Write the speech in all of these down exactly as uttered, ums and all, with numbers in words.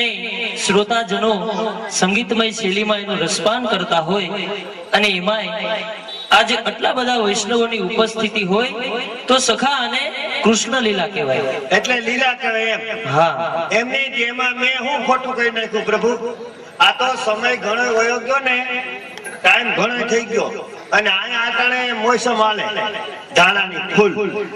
અને શ્રોતાજનો સંગીતમય શૈલીમાં એનું રસપાન કરતા હોય અને એમાંય આજે આટલા બધા વૈષ્ણવોની ઉપસ્થિતિ હોય તો સખા અને કૃષ્ણ લીલા કહેવાય. એટલે લીલા કહેવાય એમ. હા, એમની જેમાં મેં હું ખોટું કહી નાખ્યું પ્રભુ? આ તો સમય ઘણો વયો ગયો ને, ટાઈમ ઘણો થઈ ગયો અને અહીંયા આટાણે મોસમ હાલે ધાણાની ફૂલ,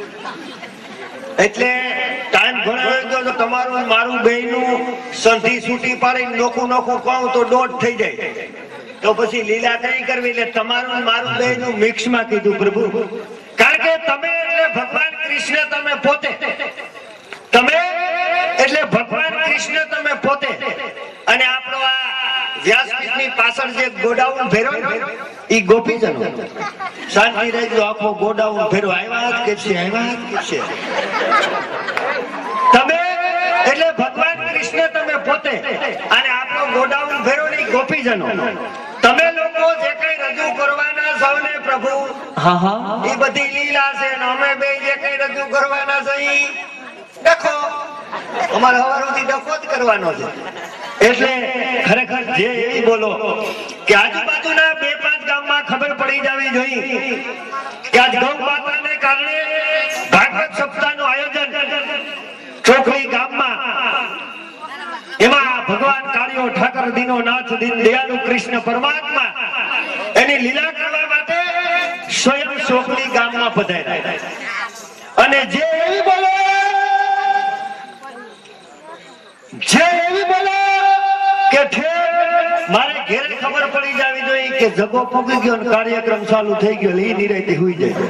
એટલે ટાઈમ ઘણો વયો ગયો તો તમારું મારું બેયનું સંધિ છૂટી પાડીને નોખું નોખું કહું તો દોઢ થઈ જાય. તો પછી લીલા કઈ કરવી? એટલે તમારું મારું બેયનું મિક્સમાં કીધું પ્રભુ. કારણ કે તમે એટલે ભગવાન કૃષ્ણ તમે પોતે, તમે એટલે ભગવાન કૃષ્ણ તમે પોતે. અને આપણો આ વ્યાસપીઠની પાછળ જે ગોડાઉન ભેરો ઈ ગોપીજનો. શાંતિ રહેજો, આખો ગોડાઉન ભેરો આવ્યા જ કે છે, આવ્યા જ કે છે. તમે એટલે ભગવાન કૃષ્ણ તમે પોતે અને આપણો ગોડાઉન ભેરો ની ગોપીજનો. તમે લોકો જે કઈ રજૂ કરવાના છો ને પ્રભુ, હા હા, એ બધી લીલા છે ને અમે બે જે કઈ રજૂ કરવાના છે ઈ ડખો. અમારે હવારથી ડખો જ કરવાનો છે. એટલે ખરેખર જે એવી બોલો કે આજુબાજુના બે પાંચ ગામમાં ખબર પડી જવી જોઈએ કે આજ ગૌ માતાને કારણે ભાગવત સપ્તાહનું આયોજન ચોકડી ગામમાં, એમાં ભગવાન કાળિયો ઠાકર દીનો નાથ દીન દયાળુ કૃષ્ણ પરમાત્મા એની લીલા કરવા માટે સ્વયં ચોકડી ગામમાં પધાર્યા. અને જે એવી બોલો, જે એવી બોલો કે મારે ઘેરે ખબર પડી જવી જોઈએ કે જગો પૂગી ગયો અને કાર્યક્રમ ચાલુ થઈ ગયો, એ નિરાયતી હોઈ જાય.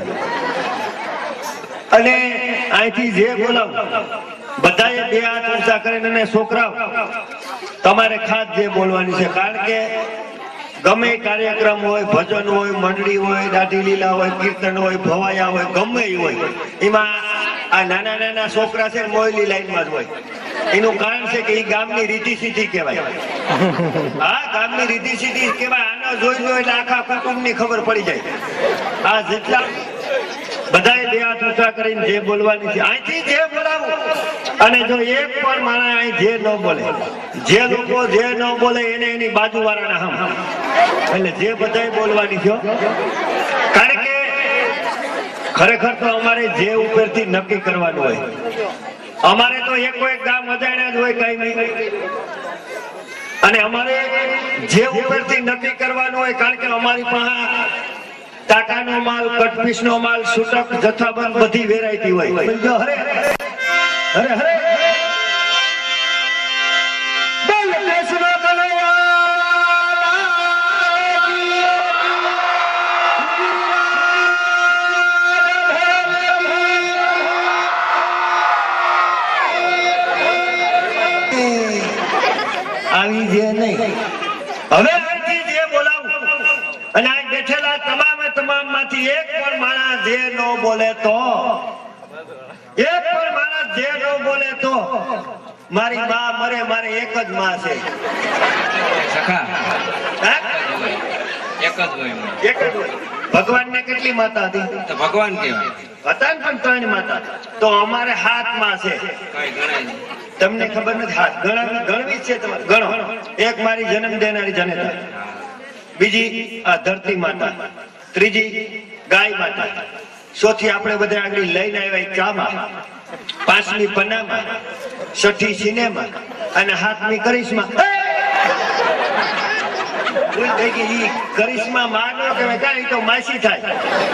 અને અહીંથી જે બોલાવ બધાએ બે હાથ ઊંચા કરીને અને છોકરાઓ તમારે ખાસ જે બોલવાની છે. કારણ કે ગમે કાર્યક્રમ હોય, ભજન હોય, મંડળી હોય, દાઢી લીલા હોય, કીર્તન હોય, ભવાયા હોય, ગમે હોય, એમાં આ નાના નાના છોકરા છે મોયલી લાઈનમાં જ હોય. એનું કારણ છે કે એ ગામની રીતિ સીધી કહેવાય. હા, ગામની રીતિ સીધી કહેવાય. આનો જોઈ લો એટલે આખા કુટુંબની ખબર પડી જાય. આ જેટલા બધાએ બે હાથ ઊંચા કરીને જે બોલવાની છે અહીંથી જે બોલાવું. અને જો એક પણ માણસ અહીં જે ન બોલે, જે લોકો જે ન બોલે એને એની બાજુ વાળાના હમ, એટલે જે બધાએ બોલવાની છે. કારણ કે ખરેખર તો અમારે જે ઉપરથી નક્કી કરવાનું હોય. અમારે તો એકો એક ગામ અજાણ્યા જ હોય, કઈ નહીં. અને અમારે જે ઉપરથી નક્કી કરવાનું હોય, કારણ કે અમારી પાસે ટાટાનો માલ, કટપીસનો માલ, છૂટક જથ્થાબંધ બધી વેરાયટી હોય. હરે હરે હરે આવી જે નહીં. હવે અહીંથી જે બોલાવું અને અહીં બેઠેલા તમામે તમામ માંથી એક પણ માણસ જે ન બોલે તો, એક પણ માણસ જે ન બોલે તો મારી માં મરે, મારે એક જ માં છે. એક જ હોય, એક જ હોય. ભગવાન ને કેટલી માતા હતી? તો ભગવાન કેવાય હતા ને પણ ત્રણ માતા. તો અમારે હાથ માં છે. કઈ ગણાય નહીં. તમને ખબર નથી? હાથ ગણવી ગણવી છે તમારે. ગણો. એક મારી જન્મ દેનારી જનેતા, બીજી આ ધરતી માતા, ત્રીજી ગાય માતા, ચોથી આપણે બધા આગળ લઈને આવ્યા ચામાં, પાંચમી પન્નામાં, છઠ્ઠી સિનેમા અને સાતમી કરિશ્મા. કરિશ્મા માં નો કહેવાય, કાંઈ તો માસી થાય.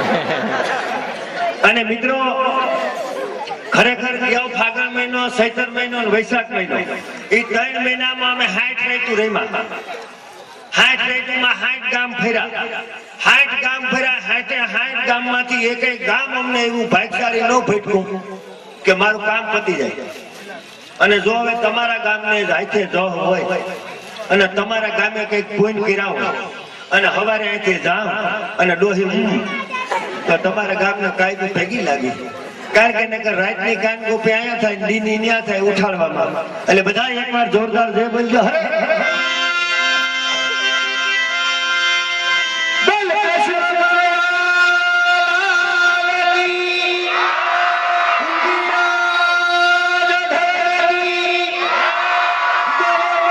અને મિત્રો ખરેખર ફાગણ મહિનો, ચૈત્ર મહિનો, વૈશાખ મહિનો, એ ત્રણ મહિનામાં અમે હાઠ રાયતું રમ્યા. હાઠ રાયતુમાં હાઠ ગામ ફર્યા. હાઠ ગામ ફર્યા. હાઠે હાઠ ગામ માંથી એક એક ગામ અમને એવું ભાગશાળી ન ભટકું કે મારું કામ પતી જાય. અને જો હવે તમારા ગામને હાથે જો હોય અને તમારા ગામે કઈક ફોન કર્યા હોય અને હવારે અહીંથી જાવ અને ડોહી તો તમારા ગામના કાયદો ભેગી લાગી. કારણ કે રાતની કાન ગોપે આયા થાય, દીની ન્યા થાય ઉઠાડવામાં. એટલે બધા એકવાર જોરદાર જય બોલજો. હરે આવી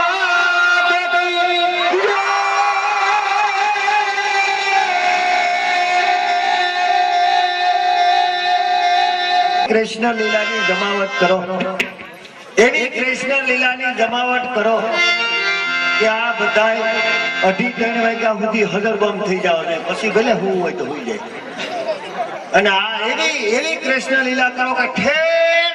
કૃષ્ણ લીલાની જમાવટ કરો, એવી કૃષ્ણ લીલાની જમાવટ કરો કે આ બધા અઢી ત્રણ વાગ્યા સુધી હજરબમ થઈ જાવ ને પછી ભલે હું હોય તો હોઈ જાય. અને આ એવી એવી કૃષ્ણ લીલા કરો કે ઠેર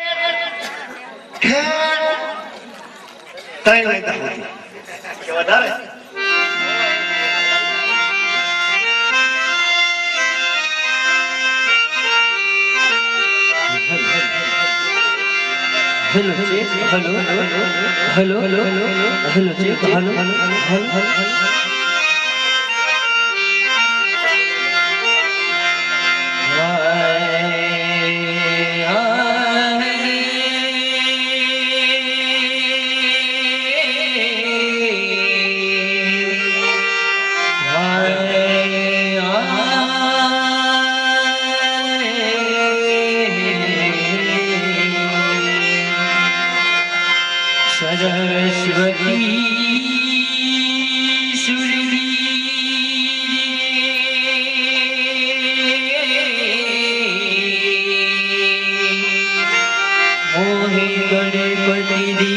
ઠેર ત્રણ વાગ્યા સુધી કે વધારે. Hello check hello hello hello hello check hello hello Saraswati મોહે ગણપતિ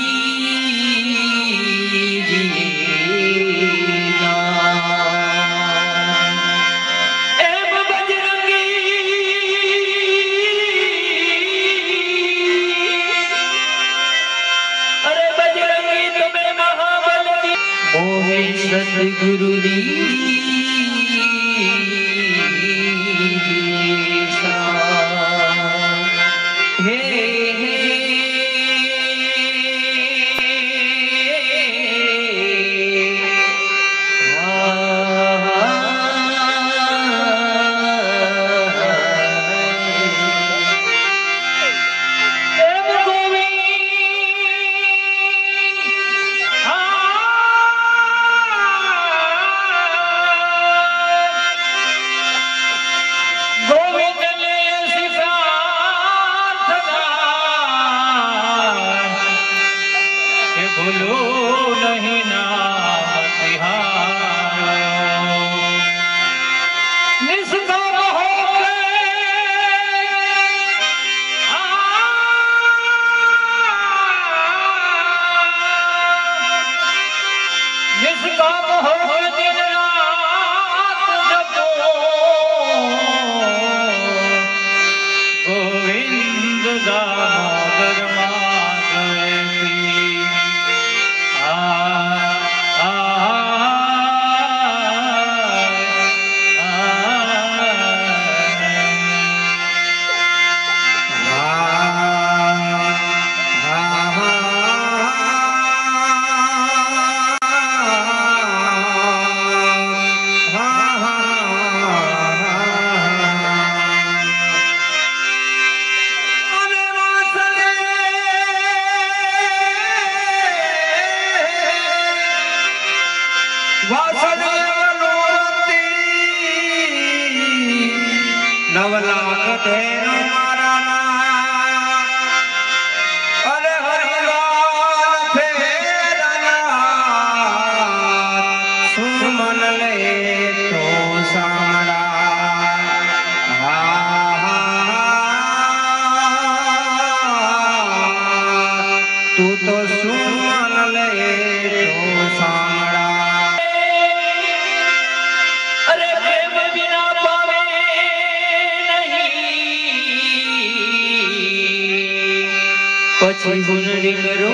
પછી હુનરી કરો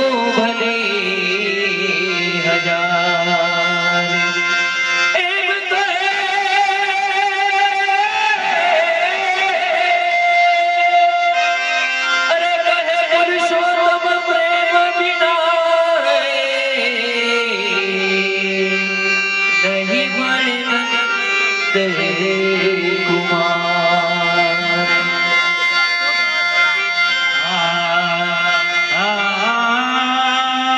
ભલે હજાર એમ કહે અરે કહે પુરુષોત્તમ પ્રેમ વિના નહીં મળે દે કુમાર. આ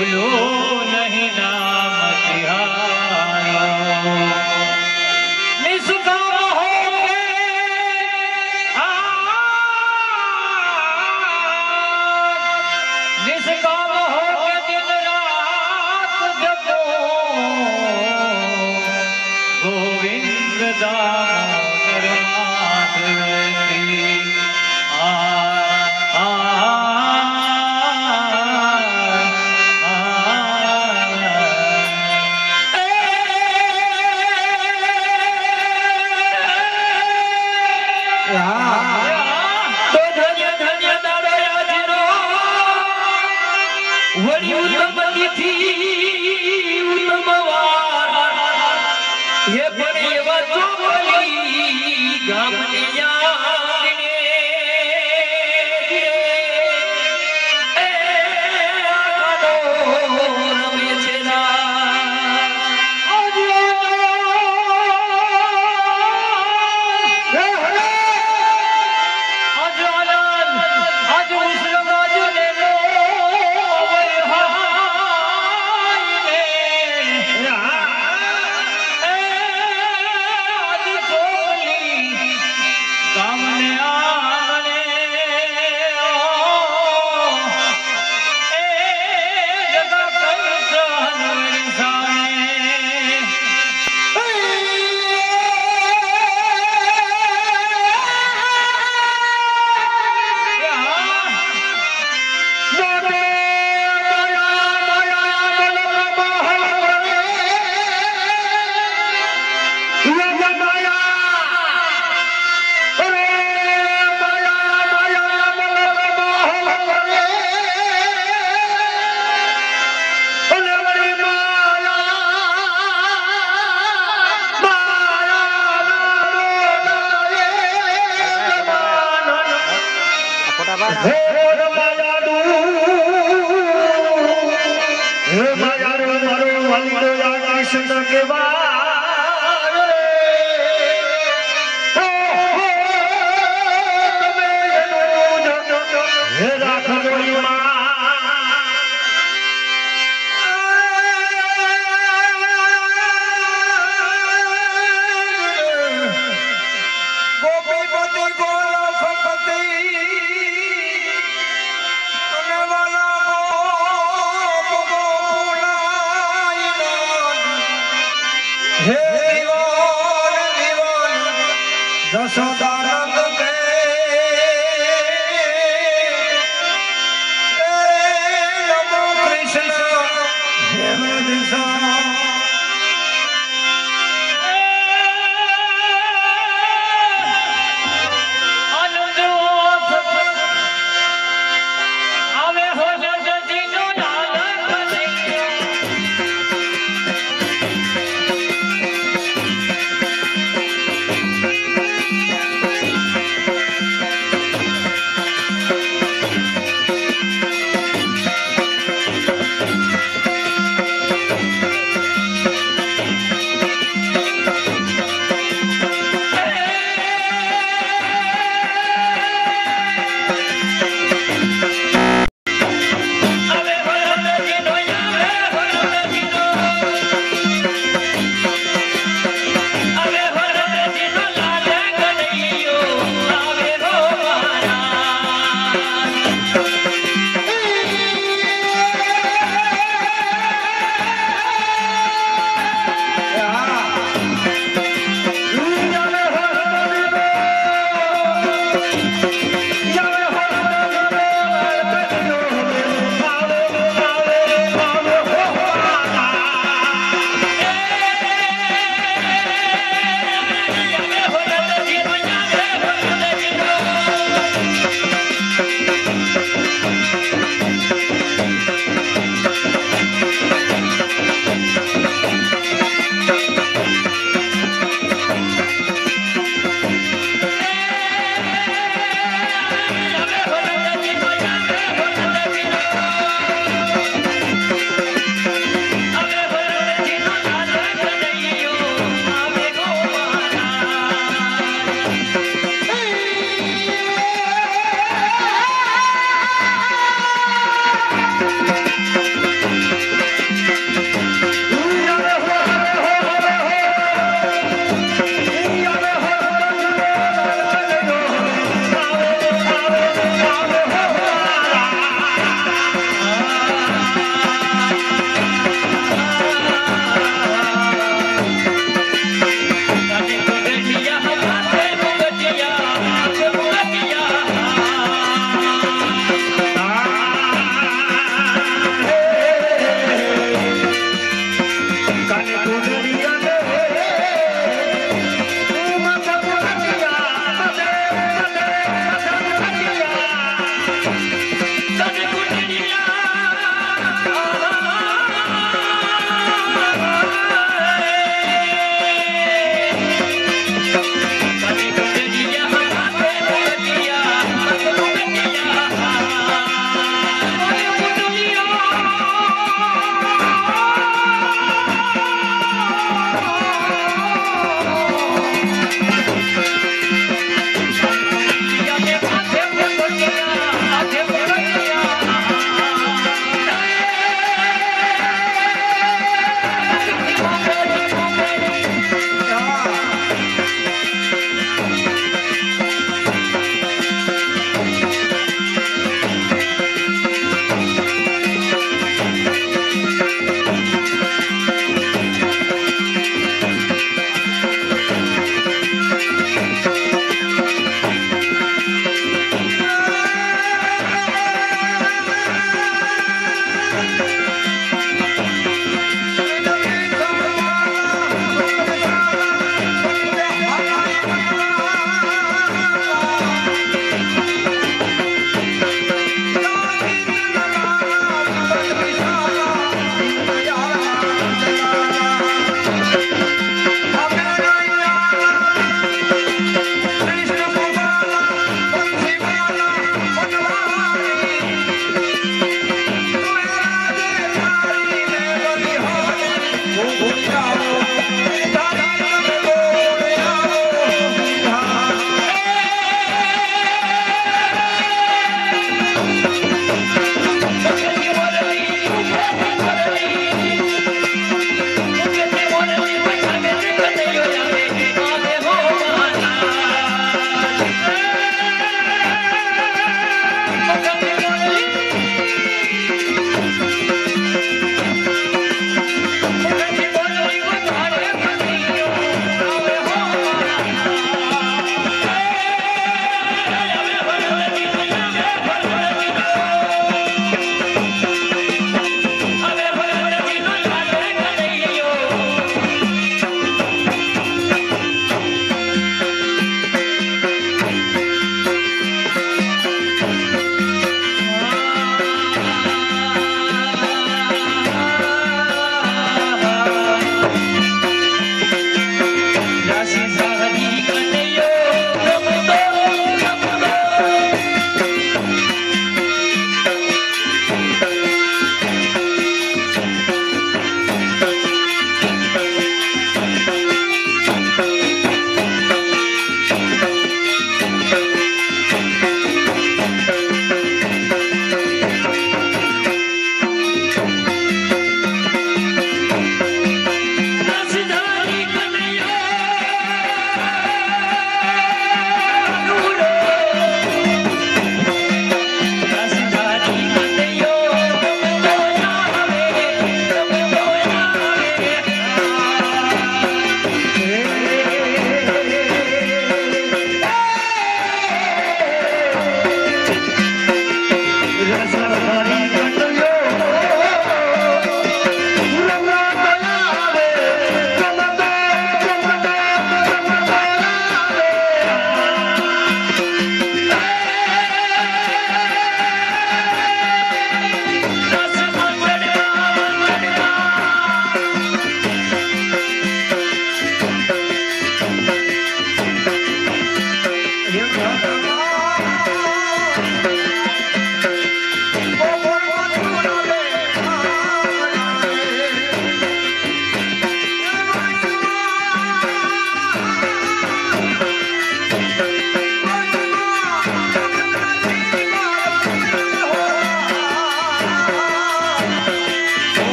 ભૂલો નહીં નામ તિહારો નિષ્કામ હો કે નિષ્કામ હો કે દિન રાત જપો ગોવિંદ દામોદર માધવતી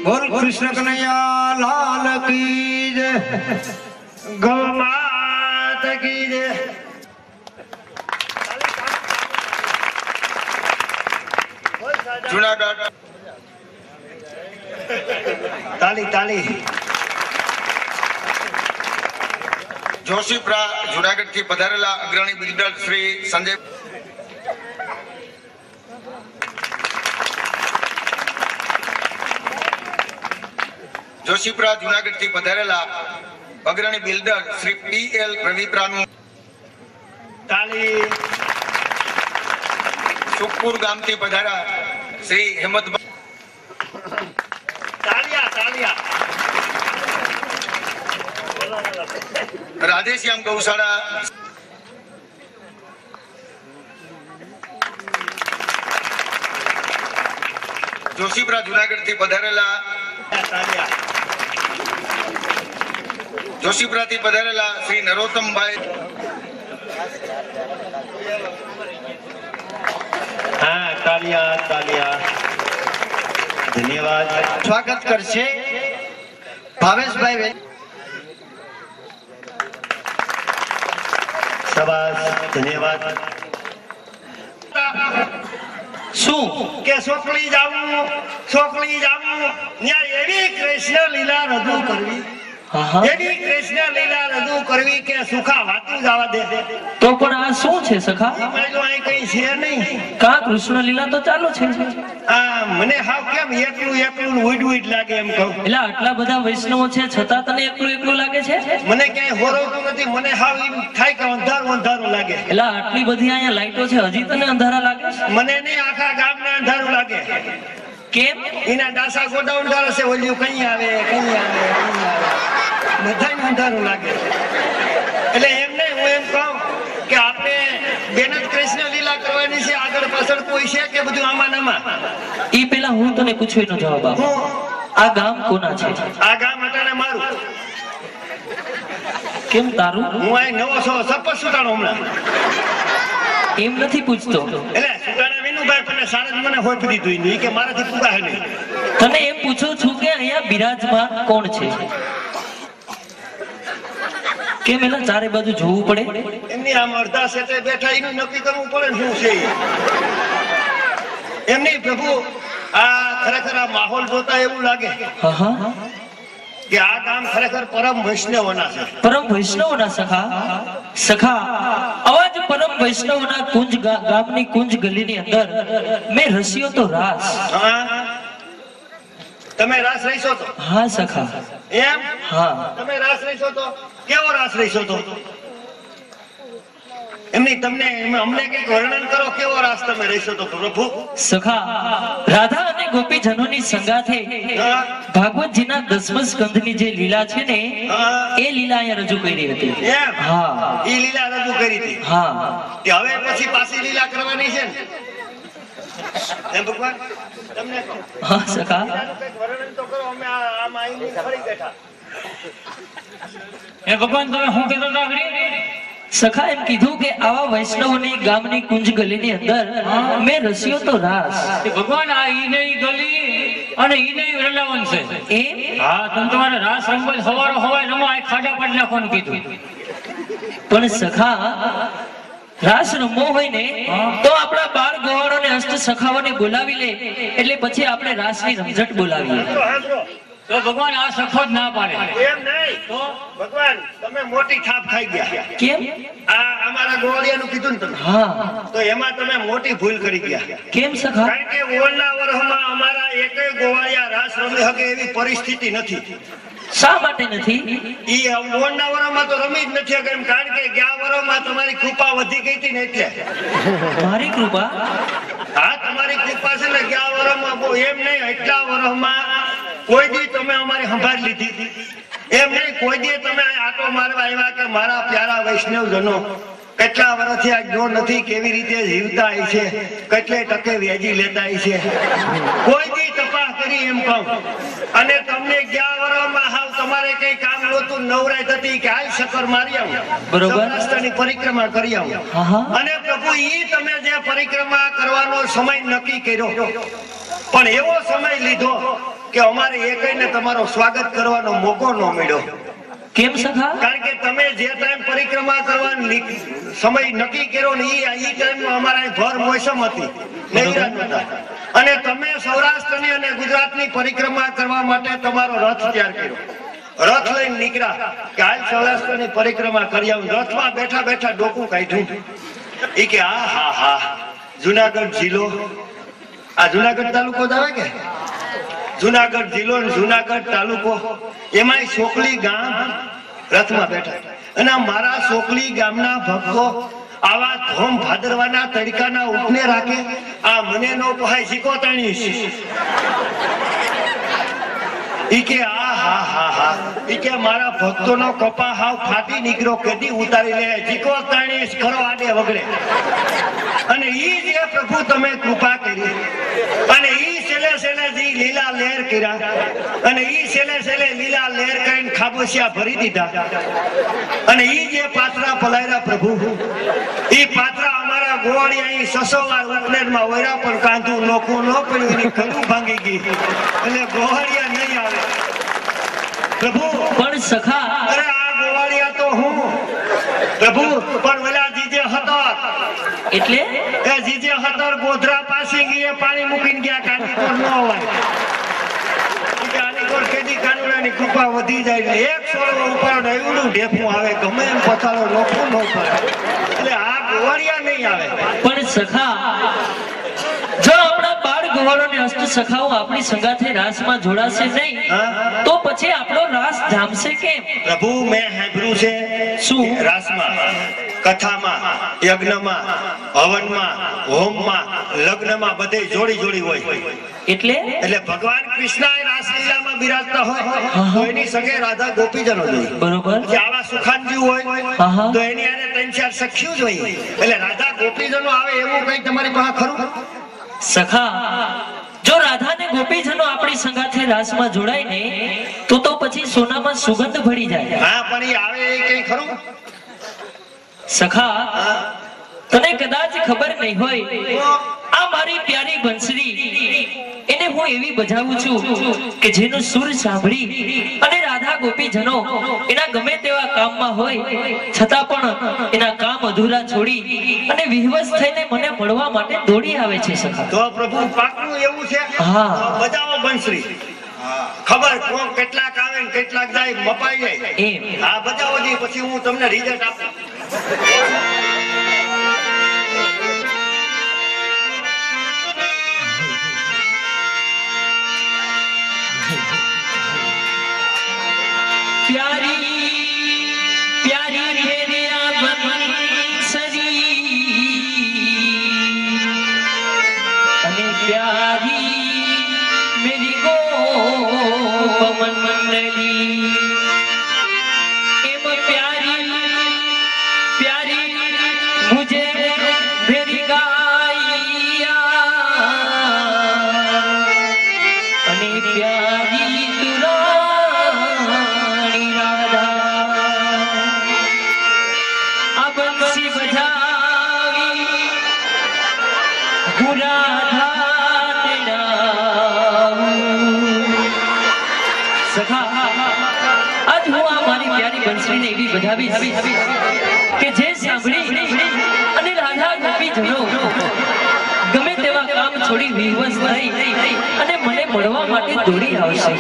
બોલ કૃષ્ણ કનૈયા લાલ કી જય. ગૌ માત કી જય. જુનાગઢ તાલી તાલી. જોશીપુરા જુનાગઢ થી પધારેલા અગ્રણી બિલ્ડર શ્રી સંજય જોશીપુરા જુનાગઢ થી પધારેલા અગ્રણી બિલ્ડર શ્રી પી એલ રવિપ્રાનું તાલી. સુખપુર ગામથી પધાર્યા શ્રી હેમંતભાઈ તાલિયા તાલિયા. રાધેશ્યામ ગૌશાળા જોશીપુરા જુનાગઢ થી પધારેલા તાલિયા. જોશીપુરા થી પધારેલા શ્રી નરોત્તમભાઈ હા તાલિયા તાલિયા. ધન્યવાદ. સ્વાગત કરશે ભાવેશભાઈ વે- શાબાશ. ધન્યવાદ. શું કે છોકરી જાવું છોકરી જાવું ત્યાં એવી કૃષ્ણ લીલા રજૂ કરવી હા હા એવી કૃષ્ણ લીલા રજૂ કરવી કે સુખા વાતું જવા દે. તો પણ આ શું છે સખા? મારી જો અહીં કઈ છે નહીં. કા કૃષ્ણ લીલા તો ચાલુ છે. આ મને હાવ કેમ એકલું એકલું ઉઈડ ઉઈડ લાગે એમ કહું. એટલે આટલા બધા વૈષ્ણવો છે છતાં તને એકલું એકલું લાગે છે? મને ક્યાંય હોરવતું નથી. મને હાવ એમ થાય કે અંધારું અંધારું લાગે. એટલે આટલી બધી અહીંયા લાઈટો છે હજી તને અંધારા લાગે છે? મને નહીં આખા ગામને અંધારું લાગે. કેમ? એના ડાસા ગોડા અંધારા છે. ઓલ્યું કઈ આવે કઈ આવે કઈ આવે બધાને અંધારું લાગે. એટલે એમ નહીં હું એમ કહું કે આપણે બેન જ કૃષ્ણ લીલા કરવાની છે. આગળ પાછળ કોઈ છે કે બધું આમાં નામાં? ઈ પેલા હું તને પૂછું એનો જવાબ આપ. હું આ ગામ કોના છે? આ ગામ અટાણે મારું. કેમ તારું? હું અહીં નવો છો સપસ સુટાણો હમણાં. એમ નથી પૂછતો. એટલે સુટાણા વિનુભાઈ પણ સારા જ મને હોઈ દીધું ઈ કે મારાથી પૂરા હે નહીં. તને એમ પૂછું છું કે અહીંયા બિરાજમાન કોણ છે? કેમ એના ચારે બાજુ જોવું પડે? એમની આમ અડધા સેટે બેઠા એનું નક્કી કરવું પડે ને શું છે ઈ. એમ નહીં પ્રભુ આ ખરેખર આ માહોલ જોતા એવું લાગે હા હા કે આ ગામ ખરેખર પરમ વૈષ્ણવના છે. પરમ વૈષ્ણવના સખા સખા અવાજ પરમ વૈષ્ણવના કુંજ ગા- ગામની કુંજ ગલીની અંદર મેં રસ્યો તો રાસ. હા તમે રાસ રહીશો તો હા સખા એમ હા તમે રાસ રહીશો તો કેવો રાસ રહીશો તો એમની તમને એમ- અમને કઈક વર્ણન કરો કેવો રાસ તમે રહીશો તો પ્રભુ. સખા રાધા અને ગોપીજનોની સંગાથે હા. ભાગવતજીના દસમ સ્કંધની જે લીલા છે ને હા. એ લીલા અહીંયા રજૂ કરી હતી. એમ હા ઈ લીલા રજૂ કરી હતી. હા કે હવે પછી પાછી લીલા કરવાની છે ને એમ ભગવાન તમને કહો હા સખા લીલાનું કંઈક વર્ણન તો કરો. અમે આ- આમ આવીને ફરી બેઠા. એ ભગવાન તમે શું કહેતો હતા આગળ? સખા એમ કીધું કે આવા વૈષ્ણવની ગામની કુંજ ગલીની અંદર મેં રસ્યો તો રાસ. એ ભગવાન આ ઈ નહીં ગલી અને ઈ નહીં વૃંદાવન છે. એ હા તમે તમારે રાસ રમવા સવારો હવાય રમવા આ ખાડા પાડી નાખવાનું કીધું. પણ સખા રાસ રમવો હોય ને તો આપણા બાળ ગોવાળોને અષ્ટ સખાઓને બોલાવી લે એટલે પછી આપણે રાસની રમઝટ બોલાવીએ. તો હાંભળો. તો ભગવાન આ સખો જ ના પાડે. એમ નહીં તો ભગવાન તમે મોટી થાપ ખાઈ ગયા. કેમ? આ અમારા ગોવાળિયાનું કીધું ને તમે હા તો એમાં તમે મોટી ભૂલ કરી ગયા. કેમ સખા? કારણ કે ઓળના વર્ષમાં અમારા એકેય ગોવાળિયા રાસ રમી શકે એવી પરિસ્થિતિ નથી. શા માટે નથી? ઈ ઓળના વર્ષમાં તો રમી જ નથી શકે એમ. કારણ કે ગયા વર્ષમાં તમારી કૃપા વધી ગઈ હતી ને એટલે. મારી કૃપા? હા તમારી કૃપા છે ને ગયા વર્ષમાં બહુ એમ નહીં એટલા વર્ષમાં કોઈ દી તમે અમારી સંભાળ લીધી. એમ નહીં કોઈ દી તમે આટો મારવા આવ્યા કે મારા પ્યારા વૈષ્ણવજનો કેટલા વર્ષથી આ જો નથી કેવી રીતે જીવતા હોય છે કેટલે ટકે વેજી લેતા હોય છે કોઈ દી તપાસ કરી એમ કહું. અને તમને ગયા વર્ષમાં હાવ તમારે કઈ કામ નહોતું નવરાય થતી કે હાલ શક્કર મારી આવું બરોબર. સૌરાષ્ટ્રની પરિક્રમા કરી આવું. હા હા અને પ્રભુ ઈ તમે જે પરિક્રમા કરવાનો સમય નક્કી કર્યો પણ એવો સમય લીધો કે અમારે એકઈને તમારો સ્વાગત કરવાનો મોકો ન મળ્યો. કેમ સખા? કારણ કે તમે જે ટાઈમ પરિક્રમા કરવાનો સમય નક્કી કર્યો ને એ ઈ ટાઈમમાં અમારા ભર મોસમ હતી, નૈરાત હતા. અને તમે સૌરાષ્ટ્રની અને ગુજરાતની પરિક્રમા કરવા માટે તમારો રથ તૈયાર કર્યો. રથ લઈને નીકળ્યા કે હાલ સૌરાષ્ટ્રની પરિક્રમા કરી આવું. રથમાં બેઠા બેઠા ડોકું કાઢ્યું. એ કે હા હા હા જુનાગઢ જિલ્લો, આ જુનાગઢ તાલુકો જ આવે કે જુનાગઢ જિલ્લો ને જુનાગઢ તાલુકો, એમાં સોકલી ગામ રથમાં બેઠા. અને મારા સોકલી ગામના ભક્તો આવા ધોમ ભાદરવાના તડકાના ઉપને રાખે, આ મને નો પહાય શીખો તાણી ઈ કે આ હા હા હા ઈ કે મારા ભક્તોનો કપા હાવ ફાટી નીકળ્યો, કેદી ઉતારી લે જીકો તાણી ખરો આડે વગડે. અને ઈ જે પ્રભુ તમે કૃપા કરી અને ઈ છેલ્લે છેલ્લે જી લીલા લહેર કર્યા અને ઈ છેલ્લે છેલ્લે લીલા લહેર કરીને ખાબોશિયા ભરી દીધા. અને ઈ જે પાત્રા પલાયરા પ્રભુ, ઈ પાત્રા અમારા ગોવાળી અહીં સસોવાર ઉપનેરમાં વૈરા પણ કાંધું નોખું ન પડ્યું, એની ખરું ભાંગી ગઈ એટલે ગોવાળિયા નહીં આવે પ્રભુ. પણ સખા અરે આ ગોવાળિયા તો હું પ્રભુ, પણ ઓલા જીજે હતા એટલે એ જીજે હતર ગોધરા પાસે ગયે પાણી મૂકીને ગયા. કાંદીકોર ન હોય કે આનીકોર કેદી કાનુડાની કૃપા વધી જાય. એક સોળો ઉપર એવડું ઢેફું આવે, ગમે એમ પથારો નોખું ન પડે એટલે આ ગોવાળિયા નહીં આવે. પણ સખા જો આપણા બાળ ગોવાળોને અષ્ટ સખાઓ આપણી સંગાથે રાસમાં જોડાશે નહીં તો પછી આપણો રાસ જામશે કેમ? પ્રભુ મેં સાંભળ્યું છે શું? રાસમાં, કથામાં, યજ્ઞમાં, હવનમાં, હોમમાં, લગ્નમાં બધે જોડી જોડી હોય. એટલે એટલે ભગવાન કૃષ્ણ રાસલીલામાં બિરાજતા હોય તો એની સગે રાધા ગોપીજનો જોઈએ. બરોબર. જે આવા સુખાનજી હોય તો એની આને ત્રણ ચાર સખ્યું જોઈએ. એટલે રાધા ગોપીજનો આવે એવું કઈ તમારી પાસે ખરું? સખા જો રાધા ને ગોપીજનો આપણી સંગાથે રાસમાં જોડાય ને તો તો પછી સોનામાં સુગંધ ભળી જાય. હા પણ એ આવે એ કઈ ખરું? સખા તને કદાચ ખબર નહીં હોય, આ મારી પ્યારી બંસરી એને હું એવી બજાવું છું કે જેનો સુર સાંભળી અને રાધા ગોપીજનો એના ગમે તેવા કામમાં હોય છતાં પણ એના કામ અધૂરા છોડી અને વિહવસ થઈને મને મળવા માટે દોડી આવે છે સખા. તો પ્રભુ પાકનું એવું છે? હા. બજાવો બંસરી. ખબર કોણ કેટલાક આવે ને કેટલાક જાય મપાઈ જાય એમ. હા બજાવો જી, પછી હું તમને રિઝલ્ટ આપું. प्यारी प्यारी मेरे बंसरी अने प्यारी मेरी गोप मंडली एम प्यारी प्यारी मुझे मेरी गाइया अने प्यारी બંસરીને એવી બજાવી કે જે સાંભળી અને રાધા ગોપીજનો ગમે તેવા કામ છોડી વિવશ થઈ અને મને મળવા માટે દોડી આવશે.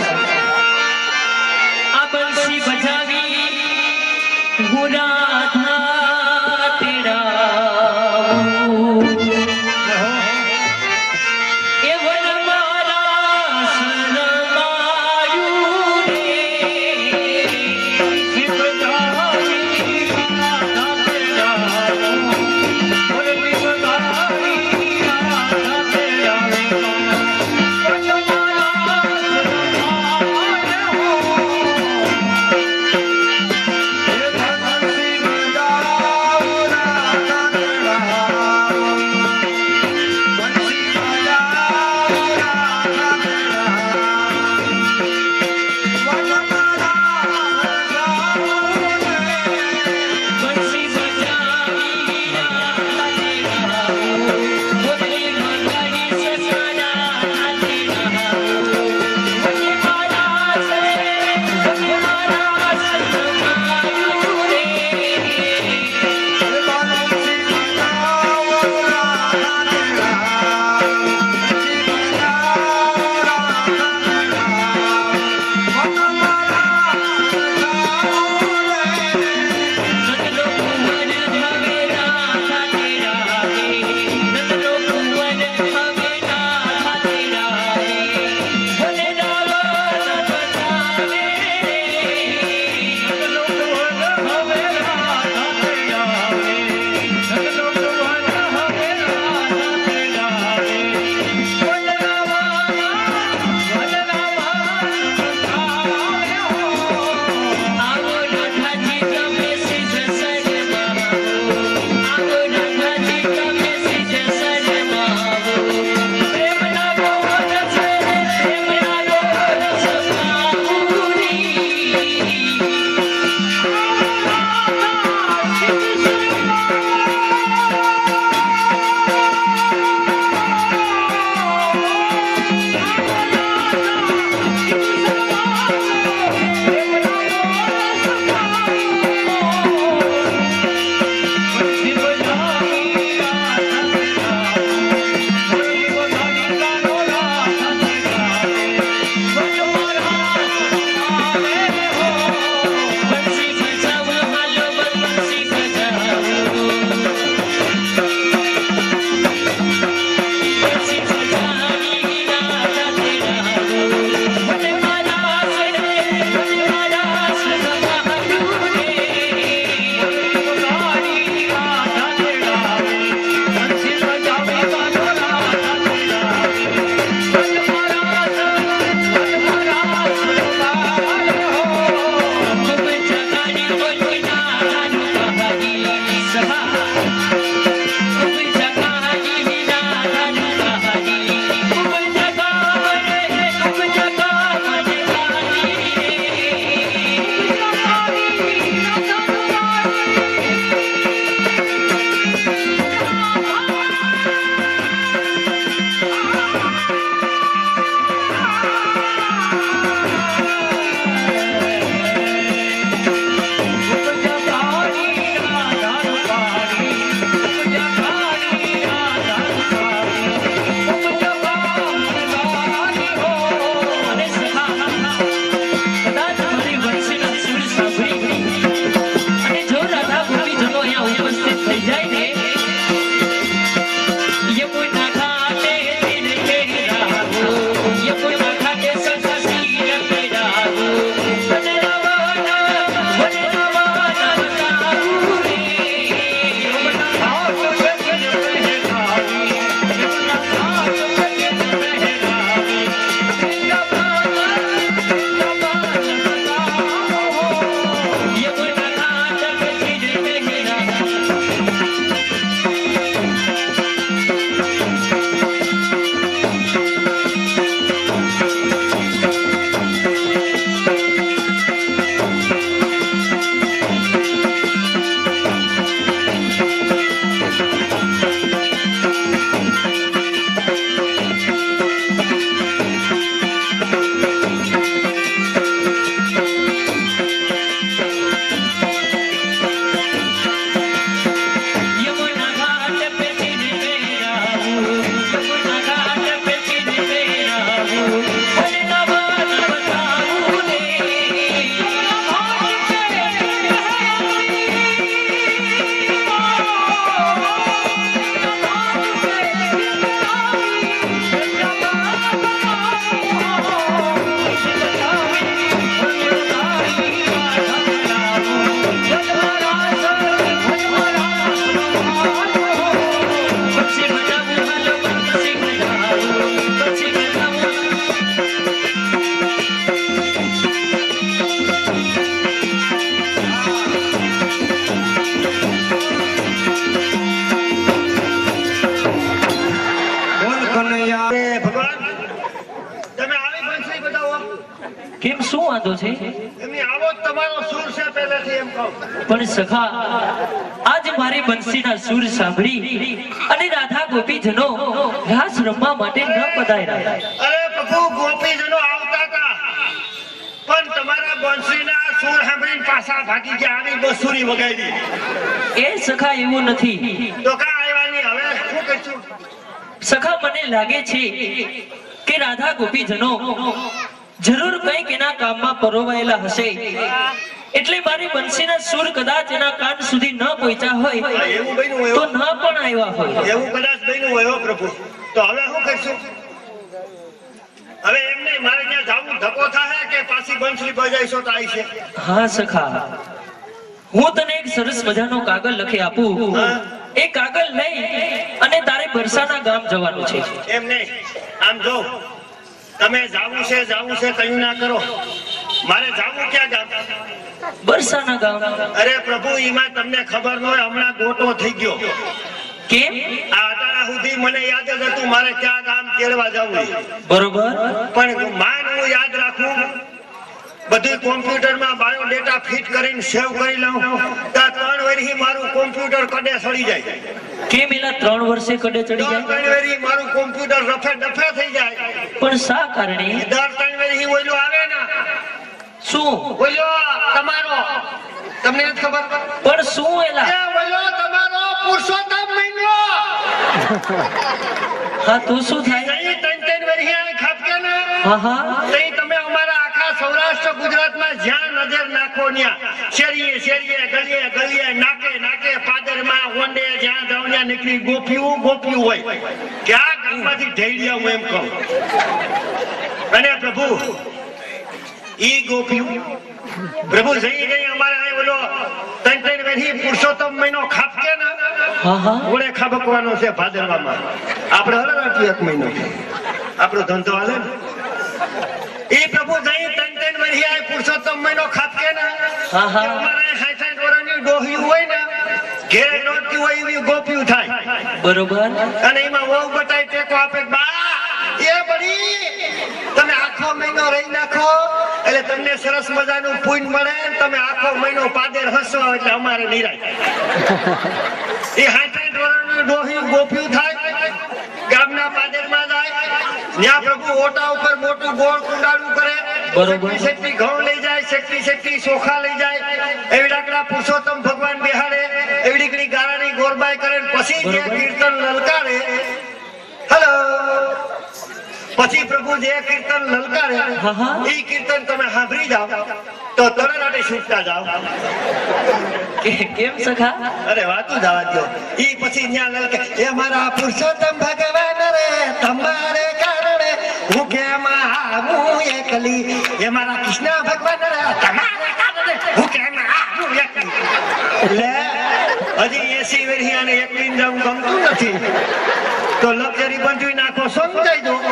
આ બંસરી બજાવી હું રાધા તેડાવું એ વન મારા શરમાયું રે Thank you. કેમ શું વાંધો છે? એમની આવો જ તમારો સૂર છે પહેલેથી એમ કહું. પણ સખા આજ મારી બંસીના સૂર સાંભળી અને રાધા ગોપીજનો રાસ રમવા માટે ન પધાર્યા. અરે પ્રભુ ગોપીજનો આવતા હતા પણ તમારા બંસીના સૂર સાંભળીને પાછા ભાગી ગયા. આવી બસુરી વગાડી. એ સખા એવું નથી. તો કા આવ્યા નહીં? હવે શું કરશું? સખા મને લાગે છે કે રાધા ગોપીજનો જરૂર કંઈક એના કામમાં પરોવાયેલા હશે, એટલે મારી બંસીના સૂર કદાચ એના કાન સુધી ન પહોંચ્યા હોય હા, એવું બન્યું હોય. તો ન પણ આવ્યા હોય. એવું કદાચ બન્યું હોય હો પ્રભુ. તો હવે શું કરશું? હવે એમ નહીં, મારે ત્યાં જાવું ધક્કો થાય કે પાછી બંસરી બજાઈશો તો આવી છે? હા સખા, હું તને એક સરસ મજાનો કાગળ લખી આપું. હા. એ કાગળ લઈ અને તારે બરસાના ગામ જવાનું છે. એમ નહીં, આમ જો તમે જાવું છે જાવું છે કયું ના કરો. મારે જાવું ક્યાં ગામ? બરસાના ગામ. અરે પ્રભુ, એમાં તમને ખબર ન હોય, હમણાં ગોટો થઈ ગયો. કેમ? આ અટાણા સુધી મને યાદ જ હતું મારે ક્યાં ગામ તેડવા જવું. બરોબર. પણ માન હું યાદ રાખું, બધું કોમ્પ્યુટરમાં બાયોડેટા ફિટ કરીને સેવ કરી લઉં, ત્યાં ત્રણ વર્ષથી મારું કોમ્પ્યુટર કડે સડી જાય. કેમ એલા ત્રણ વર્ષે કડે ચડી દર જાય? ત્રણ વર્ષથી મારું કોમ્પ્યુટર રફે ડફે થઈ જાય. પણ શા કારણે? દર ત્રણ વર્ષથી ઓલો આવે ને, શું? ઓલો તમારો, તમને નથી ખબર? પણ શું એલા? એ ઓલો તમારો પુરુષોત્તમ મહિનો. હા તો શું થાય? તઈ ત્રણ ત્રણ વર્ષથી આ ખાપકે ને, હા હા. તઈ તમે અમારા આખા સૌરાષ્ટ્ર ગુજરાતમાં જ્યાં નજર નાખો ત્યાં શેરીએ શેરીએ ગલીએ ગલીએ નાકે નાકે પાદરમાં ઓંડે જ્યાં જાવ ત્યાં નીકળી ગોપ્યું ગોપ્યું હોય. ક્યાં ગામમાંથી ઢેડિયા હું એમ કહું. અને પ્રભુ ઈ ગોપ્યું પ્રભુ જઈ ગઈ અમારે અહીં ઓલો ત્રણ ત્રણ વર્ષથી પુરુષોત્તમ મહિનો ખાપકે ને, હા હા. ઓળે ખાબકવાનો છે ભાદરવામાં. આપણે હરે રાખ્યું એક મહિનો આપણો ધંધો હાલે ને. એ પ્રભુ જઈ ત્રણ ત્રણ વર્ષથી આ પુરુષોત્તમ મહિનો ખાપકે ને, હા, હા. અમારે સાઠ સાઠ વર્ષની ડોહ્યું હોય ને, ઘેરે નોટતી હોય એવી ગોપ્યું થાય. બરોબર. અને એમાં વહુ બટાઈ ટેકો આપે, બા એ બડી તમે આખો મહિનો રહી નાખો એટલે તમને સરસ મજાનું પુણ્ય મળે, તમે આખો મહિનો પાદર હસો એટલે અમારે નિરાય. એ સાઠ સાઠ વર્ષનું ડોહ્યું ગોપ્યું થાય, ગામના પાદરમાં જાય, ત્યાં પ્રભુ ઓટા ઉપર મોટું ગોળ કુંડાળું કરે, બરોબર. શેકડી શેકડી ઘઉં લઈ જાય, શેકડી શેકડી ચોખા લઈ જાય, એવી ડાકડા પુરુષોત્તમ ભગવાન બેહાડે, એવી ડીકડી ગારાની ગોરબાઈ કરે, પછી જે કીર્તન લલકારે, હેલો, પછી પ્રભુ જે કીર્તન લલકારે હા, હા. એ કીર્તન તમે સાંભળી જાઓ તો તરત છૂટતા જાઓ. કે- કેમ સખા? અરે વાતું જવા દો. ઈ પછી ત્યાં લલકે, એ મારા પુરુષોત્તમ ભગવાન રે તમારે કારણે હું કેમ આવું એકલી, એ મારા કૃષ્ણ ભગવાન રે તમારે કારણે હું કેમ આવું એકલી. એટલે હજી એસી વર્ષી આને એકલી જવું ગમતું નથી તો લક્ઝરી બંધી નાખો, સમજાઈ દો.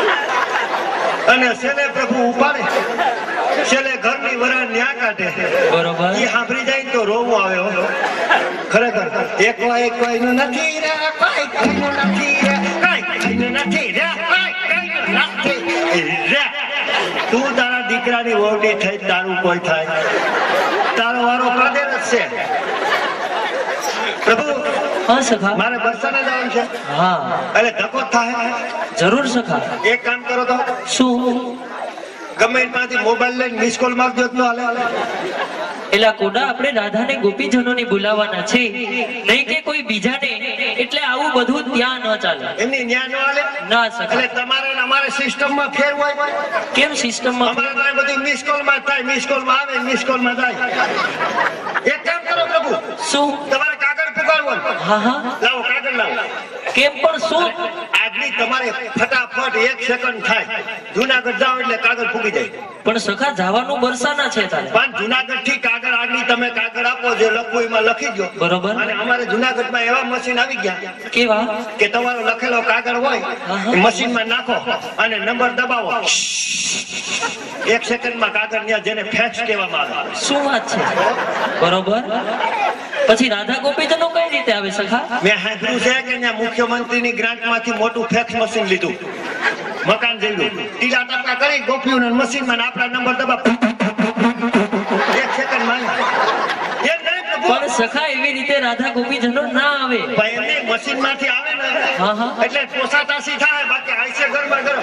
અને છેલ્લે પ્રભુ ઉપાડે, છેલ્લે ઘરની વરાળ ન્યા કાઢે. બરોબર. ઈ સાંભળી જાય ને તો રોવું આવે હો. ખરેખર એક કોઈ કોઈનું નથી રે, કોઈ કોઈનું નથી રે, કોઈ કોઈનું નથી રે, કોઈ કોઈનું નથી રે. તું તારા દીકરાની વહુડી થઈ, તારું કોઈ થાય, તારો વારો પાદર જ છે. પ્રભુ હા સખા. મારે બરસાને જવાનું છે હા એટલે ધક્કો થાય. જરૂર સખા. એક કામ કરો તો શું? ગમે ત્યાંથી મોબાઈલ લઈને મિસ કોલ મારજો તો હાલે. એલા કોડા, આપણે રાધાને ગોપીજનોને બોલાવવાના છે, નહીં કે કોઈ બીજાને, એટલે આવું બધું ત્યાં ન ચાલે. એમની ન્યા ન હાલે. ના સખા. એટલે તમારે ને અમારે સિસ્ટમમાં ફેર હોય. કેમ સિસ્ટમમાં? અમારે તો આ બધું મિસ કોલ માં થાય, મિસ કોલ માં આવે, મિસ કોલ માં જાય. એક કામ કરો પ્રભુ, શું? તમારે કાગળ પુગાડવાનું. હા હા. લાવો કાગળ લાવો. કેમ પણ શું? આજની તમારે ફટાફટ એક સેકન્ડ થાય, જુનાગઢ જાઓ એટલે કાગળ ફૂગી જાય. પણ સખા જવાનું બરસાના છે તારે. પણ જુનાગઢ થી કાગળ આગળ તમે કાગળ આપો, જે લખવું એમાં લખી દો. બરોબર. અને અમારે જુનાગઢમાં એવા મશીન આવી ગયા કેવા? કે તમારો લખેલો કાગળ હોય હા. એ મશીનમાં નાખો અને નંબર દબાવો, એક સેકન્ડમાં કાગળ ત્યાં જેને ફેક્સ કહેવામાં આવે. શું વાત છે? બરોબર. પછી રાધા ગોપીજનો કઈ રીતે આવે સખા? મેં સાંભળ્યું છે કે ત્યાં મુખ્યમંત્રીની ગ્રાન્ટ માંથી મોટું ફેક્સ મશીન લીધું. મકાન જેવું ટીલા ટપકા કરી ગોપીઓને મશીનમાં ને આપણા નંબર દબા એક સેકન્ડ માં એમ નહીં પ્રભુ. પણ સખા એવી રીતે રાધા ગોપીજનો ના આવે. ભાઈ એમને મશીન માંથી આવે ને હા, હા. એટલે પોસાતાસી થાય, બાકી આઈસે ગરમા ગરમ.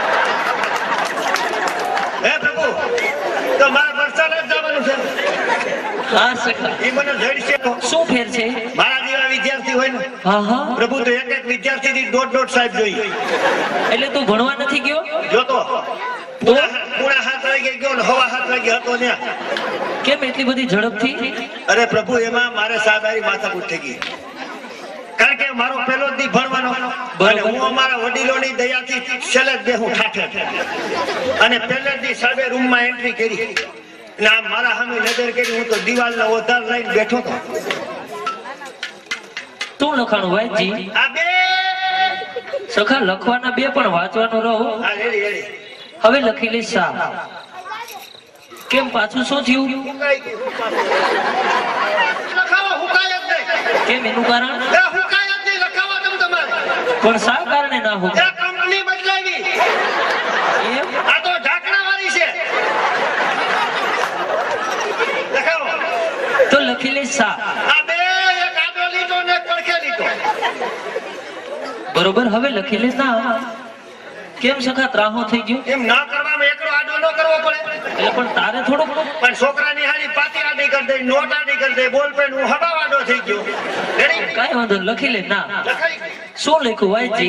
હે પ્રભુ, તો મારે વરસાદ જ જવાનું છે. હા સખા, એ મને જડશે તો. શું ફેર છે? મારા જેવા વિદ્યાર્થી હોય ને હા હા, પ્રભુ તો એક એક વિદ્યાર્થી થી દોઢ દોઢ સાહેબ જોઈએ. એટલે તું ભણવા નથી ગયો? જોતો પૂરા પૂરા હાથ વાગે ગયો ને હવા હાથ વાગે હતો ત્યાં. કેમ એટલી બધી ઝડપથી? અરે પ્રભુ, એમાં મારે સાદારી માથાકૂટ થઈ ગઈ. કારણ કે મારો પહેલો જ દી ભણવાનો અને હું અમારા વડીલોની દયાથી છેલ્લે જ બે હું ઠાઠે અને પહેલે જ દી સાહેબે રૂમમાં એન્ટ્રી કરી અને આમ મારા સામે નજર કરી. હું તો દિવાલના ઓધાર લઈને બેઠો હતો. તું લખાણું વાંચજી. આ બે સખા લખવાના બે પણ વાંચવાનો રહો. હા રેડી રેડી હવે લખી લે સા. કેમ પાછું શું થયું? હુકાઈ ગઈ, લખાવો હુકાય જ નહીં. કેમ એનું કારણ? એ હુકાય જ નહીં, લખાવો તમે તમારે. પણ શા કારણે ના હો? એ કંપની બદલાવી. એમ? આ તો ઢાંકણા વાળી છે. લખાવો. તો લખી લે સા. આ બે એક આડો લીધો ને એક પડખે લીધો. બરોબર, હવે લખી લે ના. કેમ સખા ત્રાહો થઈ ગયો? એમ ના કરવામાં એકલો આડો ન કરવો પડે. એટલે પણ તારે થોડુંક પણ છોકરાની હારી પાતી આડી કરી દે, નોટ આડી કરી દે, બોલ પેન હું હવા વાડો થઈ ગયો. રેડી? કાંઈ વાંધો નહીં, લખી લે ના. લખાઈ ગઈ. શું લખ્યું વાંચજી?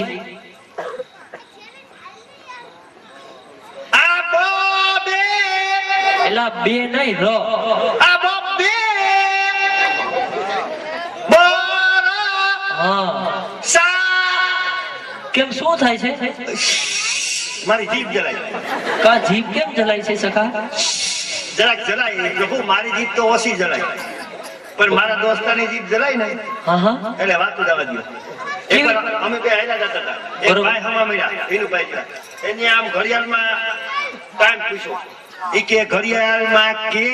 આ બો બે એલા બે નહીં, ર. આ બો બે બોરા હા. સા. કેમ શું થાય છે? મારી જીભ જલાય. કા જીભ કેમ જલાય છે સખા? જરાક જલાય પ્રભુ, મારી જીભ તો ઓછી જલાય પણ મારા દોસ્તાની જીભ જલાય ને હા હા, એટલે વાતું જવા દો. એકવાર અમે બે હાલ્યા જતા હતા. એક બરોબર. ભાઈ હમા મળ્યા, વિનુભાઈ જેવા. એની આમ ઘડિયાળમાં ટાઈમ પૂછ્યો. એ કે ઘડિયાળમાં કે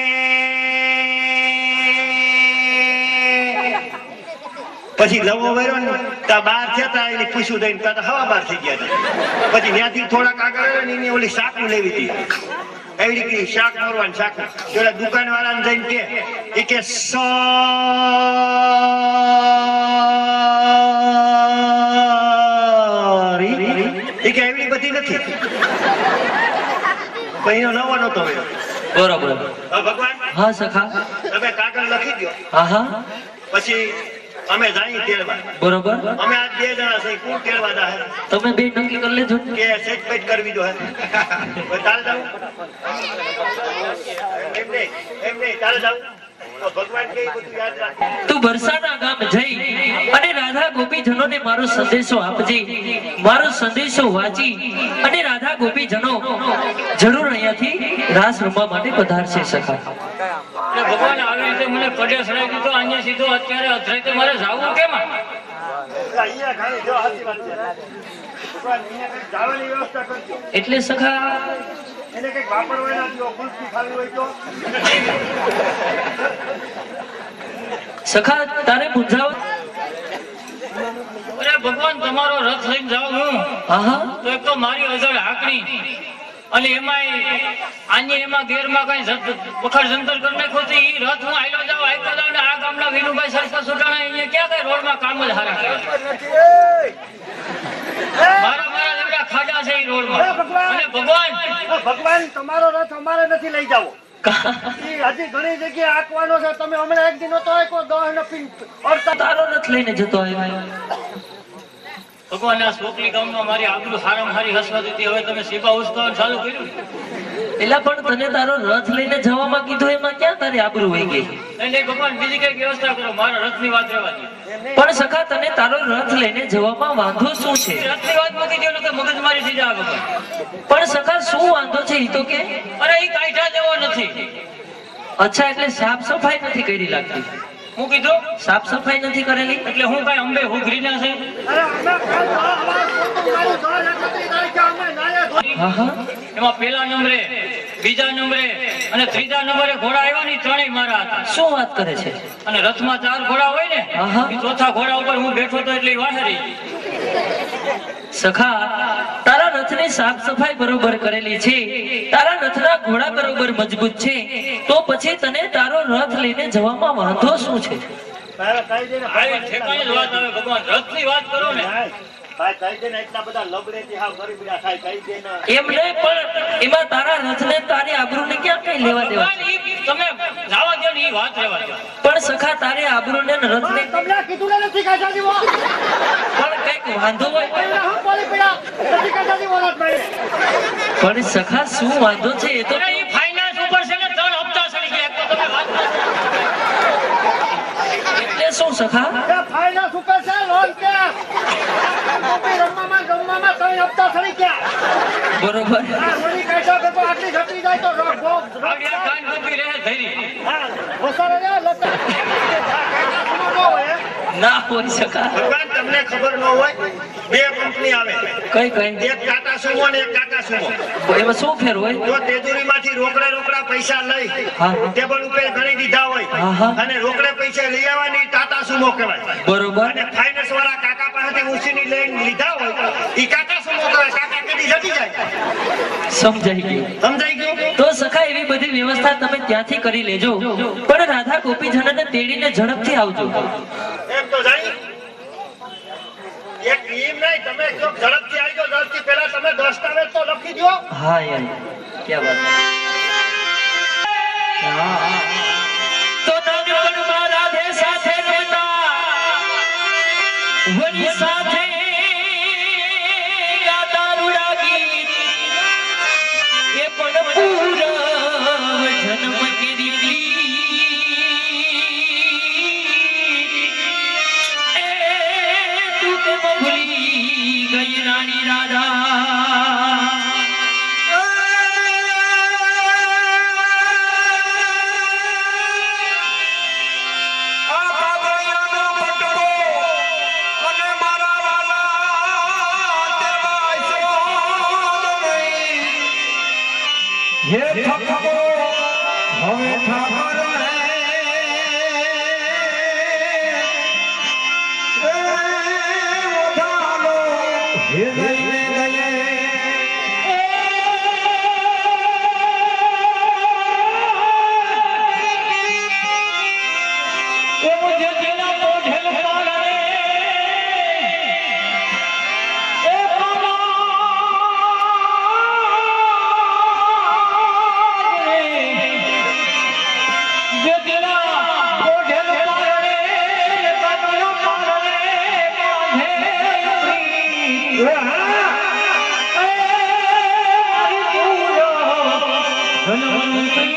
પછી લવો વર્યો ને ત્યાં બાર થયા તા એને પૂછ્યું દઈને ત્યાં તો હવા બાર થઈ ગયા હતા. પછી ત્યાંથી થોડાક આગળ આવ્યો ને એની ઓલી શાકું લેવી હતી. એવી રીતે શાક મોરવાનું શાક પેલા દુકાન વાળાને જઈને કે એ કે સોરી એ કે એવી બધી નથી. પણ એનો નવો નતો હોય. બરોબર. હવે ભગવાન હા સખા. તમે કાગળ લખી દો. હા હા, પછી અમે જઈએ તેડવા. બરોબર. અમે આજ બે જણા છે. કોણ તેડવા જાય? તમે બે નક્કી કરી લેજો. કે સેટ પેટ કરવી દો હે. તારે જાવ એમ નહીં એમ નહીં તારે જાવ તો ભગવાન કે બધું યાદ રાખ. તું બરસાના ગામ જઈ અને રાધા ગોપીજનોને મારો સંદેશો આપજે. મારો સંદેશો વાંચી અને રાધા ગોપીજનો જરૂર અહીંયાથી રાસ રમવા માટે પધારશે સખા. એટલે ભગવાન આવી રીતે મને કડે સડાઈ દીધો અહીંયા સીધો. અત્યારે અધરાઈતે મારે જાવું કેમ? અહીંયા ખાલી જો સાચી વાત છે. ભગવાન અહીંયા કંઈક જવાની વ્યવસ્થા કરજો. એટલે સખા એને કંઈક વાપરવા ના દો. ગુલકી ખાવી હોય તો સખા તારે મૂંઝાવ. અરે ભગવાન, તમારો રથ લઈને જાઉં હું હા હા, તો એક તો મારી અજળ હાકણી અને એમાંય આની એમાં ગેરમાં કઈ પખડ જંતર કરી નાખ્યો તો ઈ રથ હું આયલો જાઉં આયલો જાઉં ને આ ગામના વિનુભાઈ સરપંચ સુટાણા અહીંયા ક્યાં કઈ રોડમાં કામ જ હારા કરે. મારા મારા જેવડા ખાડા છે ઈ રોડમાં. અને ભગવાન, ભગવાન તમારો રથ અમારે નથી લઈ જાવો. હજી ઘણી જગ્યાએ આંકવાનો છે. તમે હમણાં એક દિન તો આંકો દસ ને પિન અડતા તારો રથ લઈને જતો આવ્યો. ભગવાન આ સોકલી ગામમાં મારી આબરૂ હારામ હારી હસવા દીધી. હવે તમે સેવા ઉચકાવવાનું ચાલુ કર્યું. એલા પણ તને તારો રથ લઈને જવામાં કીધું, એમાં ક્યાં તારી આબરૂ વહી ગઈ? નહીં નહીં ભગવાન, બીજી કઈક વ્યવસ્થા કરો. મારા રથની વાત રહેવા દો. પણ સખા તને તારો રથ લઈને જવામાં વાંધો શું છે? રથની વાત મૂકી દો કે મગજમારી થઈ જાય ભગવાન. પણ સખા શું વાંધો છે ઈ તો કે? અરે ઈ કાઢા જેવો નથી. અચ્છા, એટલે સાફ સફાઈ નથી કરી લાગતી? હું કીધું સાફ સફાઈ નથી કરેલી એટલે હું કઈ અંબે હુઘરી ના છે? હા હા, એમાં પેલા નંબરે, બીજા નંબરે અને ત્રીજા નંબરે ઘોડા આવ્યા ને ત્રણેય મારા હતા. શું વાત કરે છે? અને રથમાં ચાર ઘોડા હોય ને, આહા. ઈ ચોથા ઘોડા ઉપર હું બેઠો તો એટલે ઈ વાહે રહી ગઈ. સખા તારા રથની સાફ સફાઈ બરોબર કરેલી છે, તારા રથના ઘોડા બરોબર મજબૂત છે, તો પછી તને તારો રથ લઈને જવામાં વાંધો શું છે? તારા કહી દે ને આવી ઠેકાણે જ વાત આવે ભગવાન, રથની વાત કરો ને. ભાઈ કહી દે ને એટલા બધા લબડેથી હાવ ગરીબડા થાય કહી દે ને. એમ નહીં, પણ એમાં તારા રથને તારી આબરૂને ક્યાં કઈ લેવા દેવા છે? ભગવાન, ઈ તમે જાવા દો ને, ઈ વાત રહેવા દો. પણ સખા તારી આબરૂને ને રથને તમને કીધું ને નથી કાઢા દીવો પણ કઈક વાંધો હોય. પહેલા હું બોલી પડ્યા નથી કાઢા દીવો રાત ભાઈ પણ સખા શું વાંધો છે એ તો અરે ઈ ફાઇનાન્સ ઉપર છે ને, ત્રણ હપ્તા સડી ગયા. એક તો તમે વાત કરો. એટલે શું સખા? એ ફાઇનાન્સ ઉપર છે લોન કે કોપી રમવામાં રમવામાં ત્રણ હપ્તા સડી ગયા. બરોબર. આ મની કાઢા કે તો આટલી ઘટી જાય તો રોક રોક આવી આ કાન કૂપી રહે ધરી. હા હોસારે રે લતા ના હોય સખા. ભગવાન તમને ખબર ન હોય, બે કંપની આવે, કઈ કઈ એક ટાટા સુમો ને એક ટાટા સુમો. એમાં શું ફેર હોય? જો તેજુરીમાંથી રોકડા રોકડા પૈસા લઈ હા. ટેબલ ઉપર ગણી દીધા હા, હોય હા. અને રોકડે પૈસા લઈ આવવાની ટાટા સુમો કહેવાય. બરોબર. અને ફાઇનાન્સ વાળા કાકા પાસેથી ઉછીની લઈને લીધા હોય ઈ કાકા સુમો કહેવાય. કાકા કદી જતી જાય. સમજાઈ ગયું. સમજાઈ ગયું? તો સખા એવી બધી વ્યવસ્થા તમે ત્યાંથી કરી લેજો, પણ રાધા ગોપીજનને તેડીને ઝડપથી આવજો. એમ તો જાણી એક એમ નહીં, તમે જો ઝડપથી આવી જાઓ, ઝડપથી પહેલા તમે દસ્તાવેજ તો લખી દો. હા યાર, ક્યાં વાત. હા. તો નાનપણમાં રાધે સાથે રહેતા, વળી સાથે ગાતા રૂડા ગીત, એ પણ પૂરવ જન્મ કેરી પ્રીત. એ તું કેમ ભૂલી ગઈ રાણી રાધા? હે ઠાકોર હવે ઠાકોર હે વધાલો હે લઈને ગયે એ મુજે દિલા તો ઢેલ પાડે. એ જે દિલા તો ઢેલ પાડે, કાનો પાડે કાંધે ઉતરી. એ મારી પૂરો ધનવંતરી.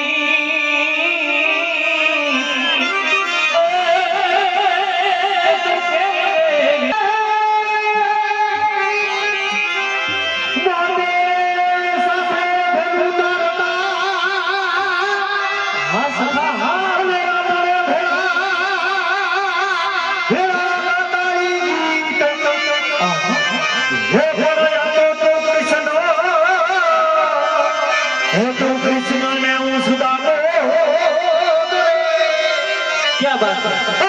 હા સખા, હા. ક્યાં બાત છે?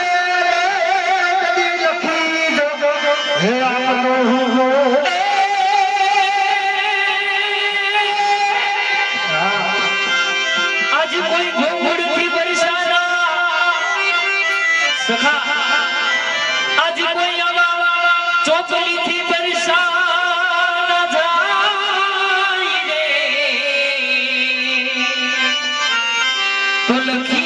आज कोई घोंघड़ती बरसाना सखा, आज कोई आवा चौपली थी बरसाना जाए रे, तो लखी